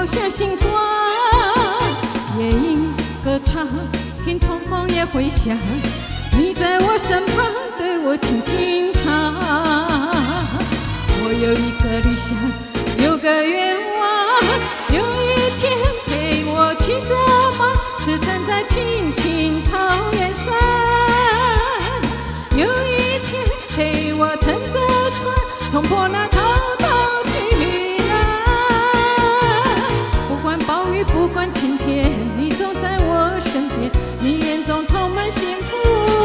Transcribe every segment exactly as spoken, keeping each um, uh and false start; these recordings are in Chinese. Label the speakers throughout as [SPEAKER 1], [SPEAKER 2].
[SPEAKER 1] 好像星光。夜莺歌唱，听重逢也回响。你在我身旁，对我轻轻唱。我有一个理想，有个愿望，有一天陪我骑着马，驰骋在青青草原上。有一天陪我乘着船，冲破那滔滔巨浪。不管暴雨，不管晴天，你总在我身边，你眼中充满幸福，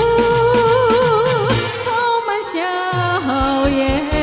[SPEAKER 1] 充满笑颜。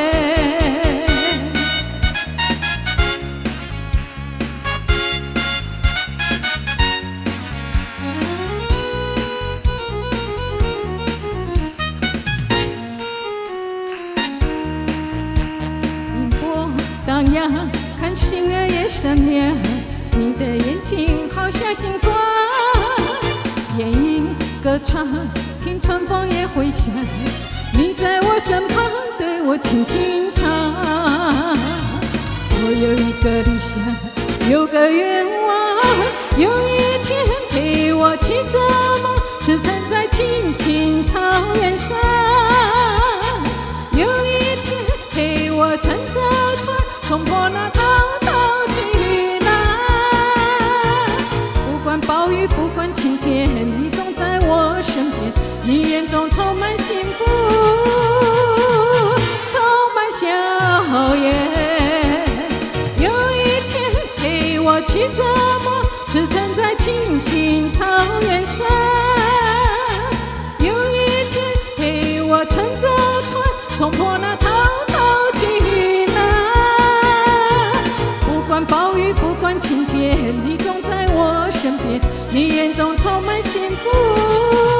[SPEAKER 1] 荡漾，看星儿也闪亮，你的眼睛好像星光。夜莺歌唱，听春风也回响，你在我身旁，对我轻轻唱。我有一个理想，有个愿望，有一天陪我骑着马，驰骋在青青草原上。有一天陪我乘着船，冲破那滔滔巨浪。不管暴雨，不管晴天，你总在我身边，你眼中充满幸福，充满笑颜。有一天陪我骑着马，驰骋在青青草原上。有一天陪我乘着船，冲破那滔滔巨浪。不管暴雨，不管晴天，你总在我身边，你眼中充满幸福。